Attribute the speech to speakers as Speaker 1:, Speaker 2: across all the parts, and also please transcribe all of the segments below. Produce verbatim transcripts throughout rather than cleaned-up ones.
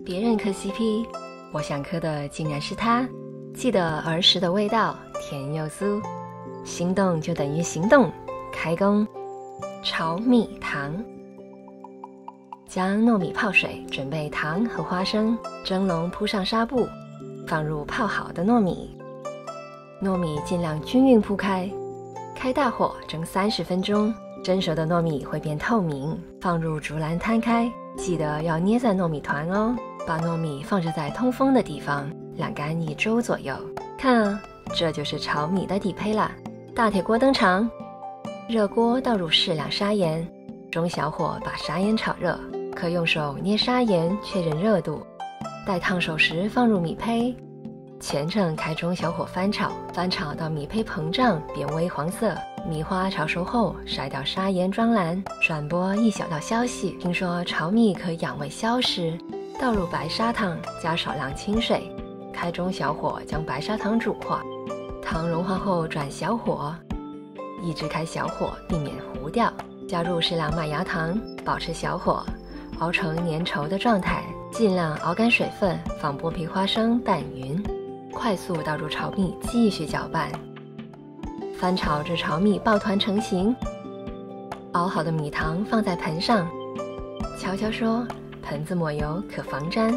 Speaker 1: 别人磕 C P， 我想磕的竟然是他。记得儿时的味道，甜又酥。心动就等于行动，开工！炒米糖。将糯米泡水，准备糖和花生，蒸笼铺上纱布，放入泡好的糯米。糯米尽量均匀铺开，开大火蒸三十分钟，蒸熟的糯米会变透明，放入竹篮摊开，记得要捏在糯米团哦。把糯米放置在通风的地方，晾干一周左右。看啊，这就是炒米的底胚啦。大铁锅登场，热锅倒入适量砂盐，中小火把砂盐炒热，可用手捏砂盐确认热度。待烫手时放入米胚，全程开中小火翻炒，翻炒到米胚膨胀变微黄色。米花炒熟后，筛掉砂盐装篮，转播一小道消息。听说炒米可养胃消食，倒入白砂糖，加少量清水，开中小火将白砂糖煮化。糖融化后转小火，一直开小火，避免糊掉。加入适量麦芽糖，保持小火，熬成粘稠的状态，尽量熬干水分，放剥皮花生拌匀，快速倒入炒米，继续搅拌，翻炒至炒米抱团成型。熬好的米糖放在盆上，悄悄说，盆子抹油可防粘。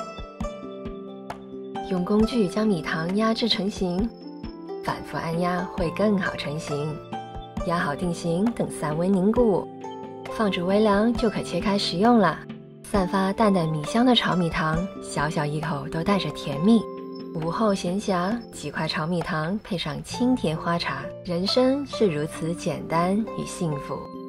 Speaker 1: 用工具将米糖压制成型，反复按压会更好成型。压好定型，等散温凝固，放置微凉就可切开食用了。散发淡淡米香的炒米糖，小小一口都带着甜蜜。午后闲暇，几块炒米糖配上清甜花茶，人生是如此简单与幸福。